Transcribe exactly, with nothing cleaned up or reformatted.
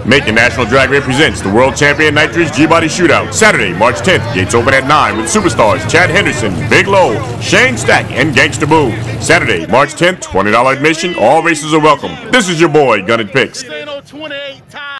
Macon National Drag Race presents the World Champion Nitrous G-Body Shootout. Saturday, March tenth. Gates open at nine with superstars Chad Henderson, Big Low, Shane Stack, and Gangsta Boo. Saturday, March tenth, twenty dollar admission. All races are welcome. This is your boy, Gunnin' Picks.